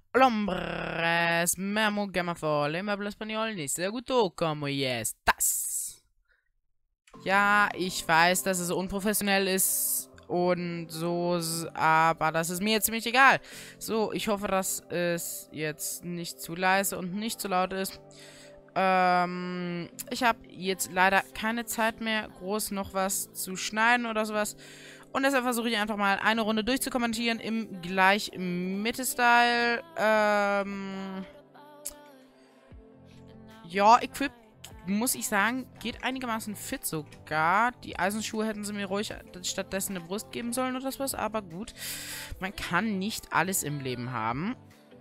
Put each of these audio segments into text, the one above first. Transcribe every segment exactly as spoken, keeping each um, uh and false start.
Hombres, me llamo Gamafol, me hablo español, ni sé gusto, como estás? Ja, ich weiß, dass es unprofessionell ist und so, s- aber das ist mir jetzt ziemlich egal. So, ich hoffe, dass es jetzt nicht zu leise und nicht zu laut ist. Ähm, ich habe jetzt leider keine Zeit mehr, groß noch was zu schneiden oder sowas. Und deshalb versuche ich einfach mal eine Runde durchzukommentieren im gleich Mitte-Style. Ähm, ja, Equip, muss ich sagen, geht einigermaßen fit sogar. Die Eisenschuhe hätten sie mir ruhig stattdessen eine Brust geben sollen oder sowas, aber gut. Man kann nicht alles im Leben haben.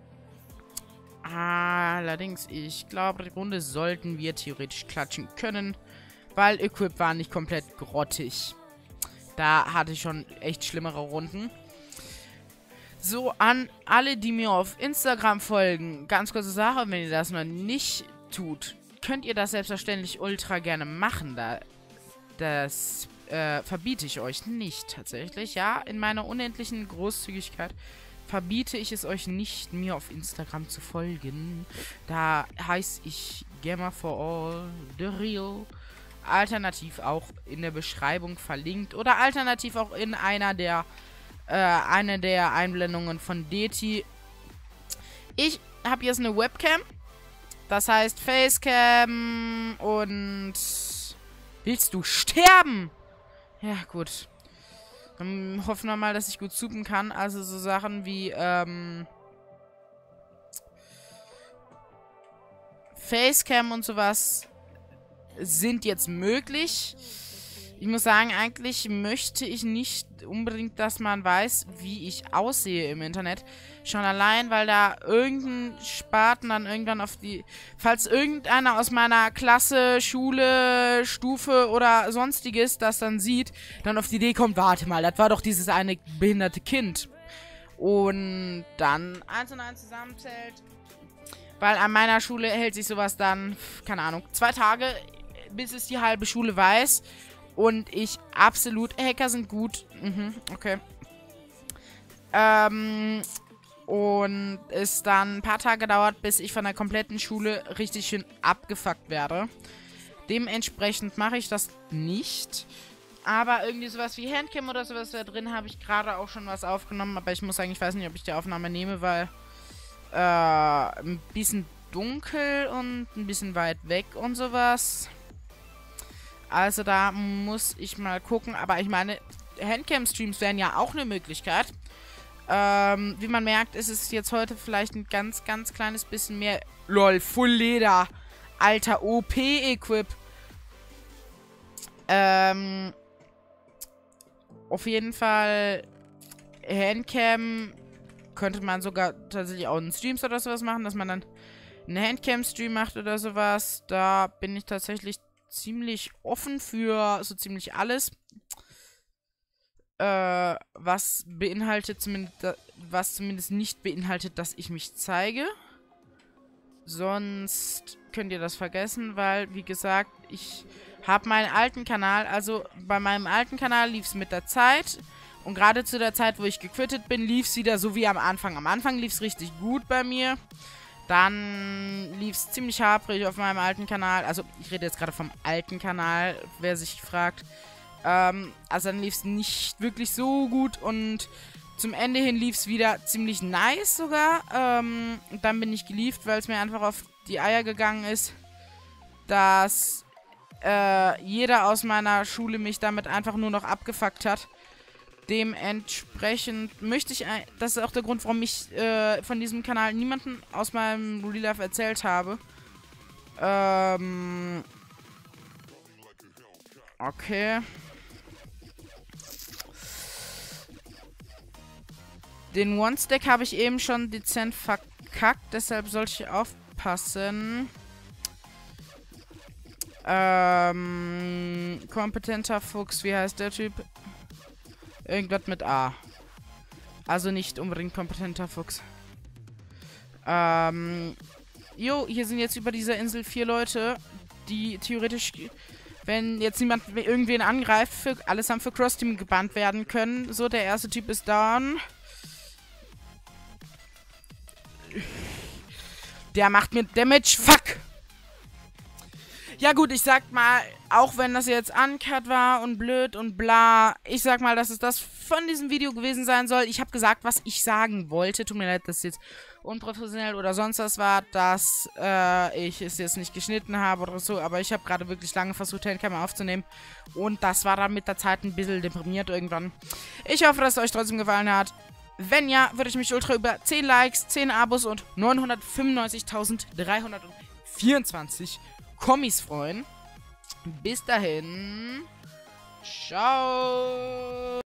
Allerdings, ich glaube, die Runde sollten wir theoretisch klatschen können, weil Equip war nicht komplett grottig. Da hatte ich schon echt schlimmere Runden. So, an alle, die mir auf Instagram folgen, ganz kurze Sache, wenn ihr das noch nicht tut, könnt ihr das selbstverständlich ultra gerne machen. Da, das äh, verbiete ich euch nicht tatsächlich. Ja, in meiner unendlichen Großzügigkeit verbiete ich es euch nicht, mir auf Instagram zu folgen. Da heiße ich Gamer for All, The Real. Alternativ auch in der Beschreibung verlinkt. Oder alternativ auch in einer der, äh, eine der Einblendungen von Deti. Ich habe jetzt eine Webcam. Das heißt Facecam und... Willst du sterben? Ja, gut. Dann hoffen wir mal, dass ich gut suchen kann. Also so Sachen wie, ähm... Facecam und sowas sind jetzt möglich. Ich muss sagen, eigentlich möchte ich nicht unbedingt, dass man weiß, wie ich aussehe im Internet. Schon allein, weil da irgendein Spaten dann irgendwann auf die... Falls irgendeiner aus meiner Klasse, Schule, Stufe oder sonstiges das dann sieht, dann auf die Idee kommt, warte mal, das war doch dieses eine behinderte Kind. Und dann eins und eins zusammenzählt. Weil an meiner Schule hält sich sowas dann, keine Ahnung, zwei Tage, bis es die halbe Schule weiß. Und ich absolut... Hacker sind gut. Mhm, okay. Ähm... Und es dann ein paar Tage dauert, bis ich von der kompletten Schule richtig schön abgefuckt werde. Dementsprechend mache ich das nicht. Aber irgendwie sowas wie Handcam oder sowas da drin habe ich gerade auch schon was aufgenommen. Aber ich muss sagen, ich weiß nicht, ob ich die Aufnahme nehme, weil äh, ein bisschen dunkel und ein bisschen weit weg und sowas. Also da muss ich mal gucken. Aber ich meine, Handcam-Streams wären ja auch eine Möglichkeit. Ähm, wie man merkt, ist es jetzt heute vielleicht ein ganz, ganz kleines bisschen mehr... LOL, Full Leder. Alter, O P-Equip. Ähm, auf jeden Fall Handcam könnte man sogar tatsächlich auch in Streams oder sowas machen, dass man dann einen Handcam-Stream macht oder sowas. Da bin ich tatsächlich ziemlich offen für so ziemlich alles. Äh, was beinhaltet zumindest, was zumindest nicht beinhaltet, dass ich mich zeige. Sonst könnt ihr das vergessen, weil, wie gesagt, ich habe meinen alten Kanal, also bei meinem alten Kanal lief es mit der Zeit. Und gerade zu der Zeit, wo ich gequittet bin, lief es wieder so wie am Anfang. Am Anfang lief es richtig gut bei mir. Dann lief es ziemlich haprig auf meinem alten Kanal. Also, ich rede jetzt gerade vom alten Kanal, wer sich fragt. Ähm, also dann lief es nicht wirklich so gut und zum Ende hin lief es wieder ziemlich nice sogar. Ähm, und dann bin ich gelieft, weil es mir einfach auf die Eier gegangen ist, dass äh, jeder aus meiner Schule mich damit einfach nur noch abgefuckt hat. Dementsprechend möchte ich, ein das ist auch der Grund, warum ich äh, von diesem Kanal niemanden aus meinem Real Life erzählt habe. Ähm, okay. Den One-Stack habe ich eben schon dezent verkackt, deshalb sollte ich aufpassen. Ähm, kompetenter Fuchs, wie heißt der Typ? Irgendwas mit A. Also nicht unbedingt kompetenter Fuchs. Ähm, jo, hier sind jetzt über dieser Insel vier Leute, die theoretisch, wenn jetzt niemand irgendwen angreift, für, allesamt für Cross-Team gebannt werden können. So, der erste Typ ist down. Der macht mir Damage. Fuck! Ja gut, ich sag mal, auch wenn das jetzt uncut war und blöd und bla, ich sag mal, dass es das von diesem Video gewesen sein soll. Ich habe gesagt, was ich sagen wollte. Tut mir leid, dass es jetzt unprofessionell oder sonst was war, dass äh, ich es jetzt nicht geschnitten habe oder so. Aber ich habe gerade wirklich lange versucht, Handcam aufzunehmen. Und das war dann mit der Zeit ein bisschen deprimiert irgendwann. Ich hoffe, dass es euch trotzdem gefallen hat. Wenn ja, würde ich mich ultra über zehn Likes, zehn Abos und neunhundertfünfundneunzigtausenddreihundertvierundzwanzig Kommis freuen. Bis dahin. Ciao.